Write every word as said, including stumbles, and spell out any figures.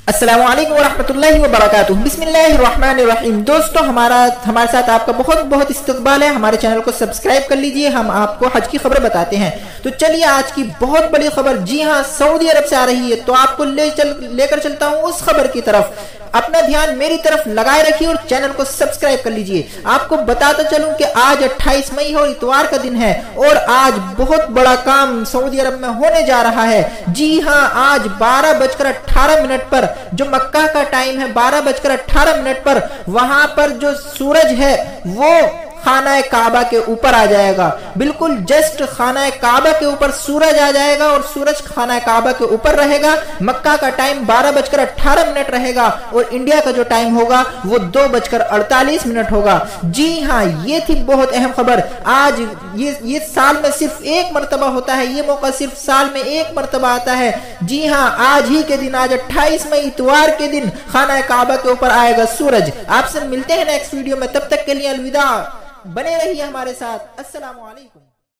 अस्सलामुअलैकुम वरहमतुल्लाहि वबरकातुहू। बिस्मिल्लाहिर्रहमानिर्रहीम। दोस्तों, हमारा हमारे साथ आपका बहुत बहुत इस्तकबाल है। हमारे चैनल को सब्सक्राइब कर लीजिए, हम आपको हज की खबर बताते हैं। तो चलिए आज की बहुत बड़ी खबर, जी हाँ, सऊदी अरब से आ रही है। तो आपको ले चल लेकर चलता हूँ उस खबर की तरफ। अपना ध्यान मेरी तरफ लगाए रखिए और चैनल को सब्सक्राइब कर लीजिए। आपको बताता चलूं कि आज अट्ठाईस मई है और इतवार का दिन है और आज बहुत बड़ा काम सऊदी अरब में होने जा रहा है। जी हाँ, आज बारह बजकर अट्ठारह मिनट पर जो मक्का का टाइम है, बारह बजकर अट्ठारह मिनट पर वहां पर जो सूरज है वो खाना काबा के ऊपर आ जाएगा। बिल्कुल जस्ट खाना काबा के ऊपर सूरज आ जाएगा और सूरज खाना काबा के ऊपर रहेगा। मक्का का टाइम बारह बजकर अट्ठारह मिनट रहेगा और इंडिया का जो टाइम होगा वो दो बजकर अड़तालीस मिनट होगा। जी हाँ, ये थी बहुत अहम खबर। आज ये ये साल में सिर्फ एक मरतबा होता है, ये मौका सिर्फ साल में एक मरतबा आता है। जी हाँ, आज ही के दिन, आज अट्ठाईस मई इतवार के दिन खाना काबा के ऊपर आएगा सूरज। आपसे मिलते हैं नेक्स्ट वीडियो में, तब तक के लिए अलविदा। बने रहिए हमारे साथ। अस्सलाम वालेकुम।